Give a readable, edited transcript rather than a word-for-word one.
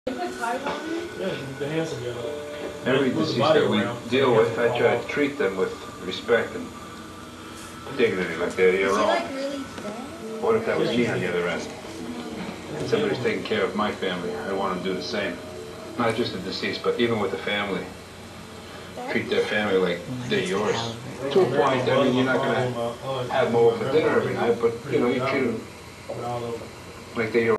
Every deceased that we deal with, I try to treat them with respect and dignity, like they're your own. What if that was me on the other end? And somebody's taking care of my family, I want to do the same. Not just the deceased, but even with the family. Treat their family like they're yours. To a point, I mean, you're not going to have them over for dinner every night, but, you know, you treat them like they're yours.